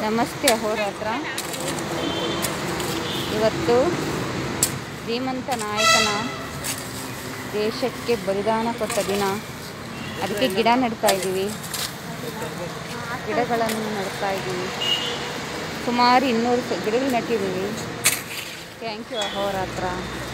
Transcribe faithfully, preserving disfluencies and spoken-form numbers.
ನಮಸ್ತೆ ಅಹೋರಾತ್ರ. ಇವತ್ತು ಧೀಮಂತ ನಾಯಕನ ದೇಶಕ್ಕೆ ಬಲಿದಾನ ಕೊಟ್ಟ ದಿನ. ಅದಕ್ಕೆ ಗಿಡ ನೆಡ್ತಾ ಇದ್ದೀವಿ, ಗಿಡಗಳನ್ನು ನೆಡ್ತಾ ಇದ್ದೀವಿ. ಸುಮಾರು ಇನ್ನೂರು ಗಿಡಗಳು ನೆಟ್ಟಿದ್ದೀವಿ. Thank you Ahoratra.